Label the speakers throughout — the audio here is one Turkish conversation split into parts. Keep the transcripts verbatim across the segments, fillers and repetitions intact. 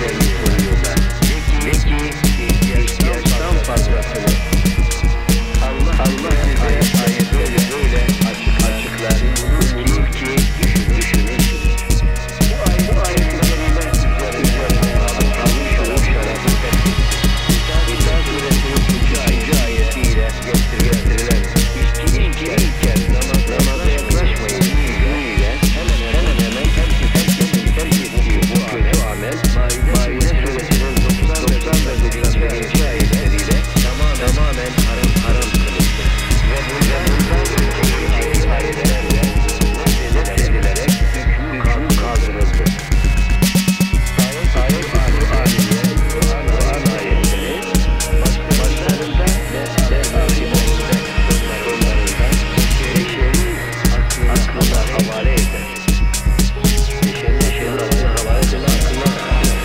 Speaker 1: ayetlerini koruyorlar. De ki ihtiyaçtan fazlasını Allah size ayetleri böyle açıklar bulur ki düşünürsünüz. Bu ayetlerin üzerine kalmış olup şarabı terk İsa suresinin üçüncü ayetiyle getirilen İlker namaza yaklaşmayın ile hemen hemen herkesin terk ettiği bu kötü amel Maide suresinin doksan ve doksan birinci ayetleriyle tamamen haram haram kılındı. Ve bundan önceki ayetlerle reddedilerek hükmü kaldırıldı. Ayet Kur'an-ı Kur'an ayetleri başlarında ve ahiretinde sonlarında beşeri aklına havale eder. Beşeri aklına havale eder. Aklına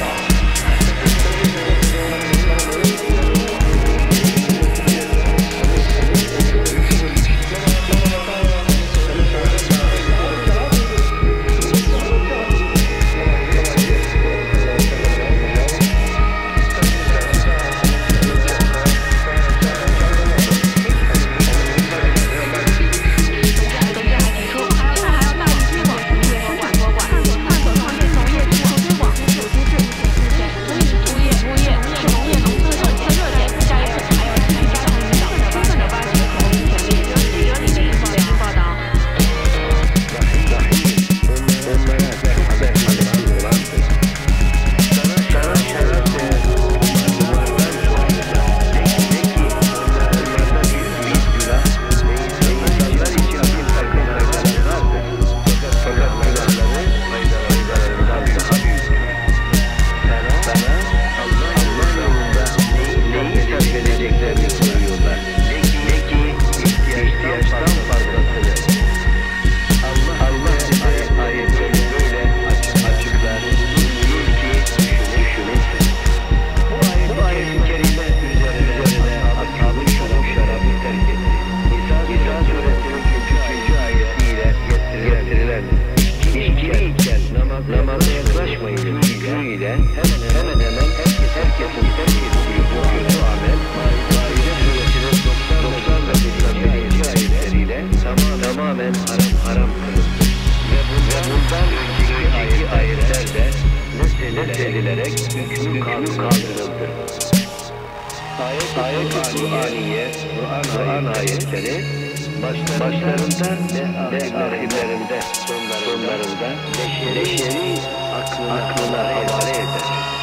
Speaker 1: namaza yaklaşmayın hükmüyle hemen hemen hemen herkes herkesin terk ettiği bu kötü amel Maide suresinin doksan ve doksan birinci ayetleriyle tamamen haram haram kılındı. Ve bundan önceki ayetlerde nesedililerek hükmü kaldırıldı. Ayet-i Kur'aniye, Kur'an ayetleri başlarında ve ahirlerinde sonlarında beşeri aklına havale eder.